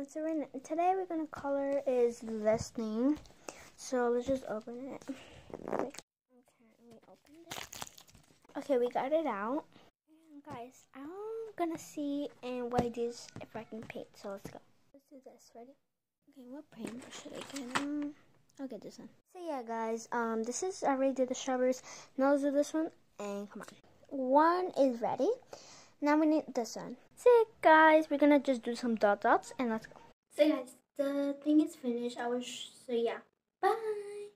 So today we're gonna color is this thing. So let's just open it. Okay, we opened it. Okay, we got it out. And guys, I'm gonna see and what it is if I can paint. So let's go. Let's do this. Ready? Okay, what paint should I get? I'll get this one. So yeah, guys, this is I already did the strawberries. Now let's do this one. And come on, one is ready. Now we need this one. So guys, we're gonna just do some dots and let's go. So guys, the thing is finished. So yeah, bye.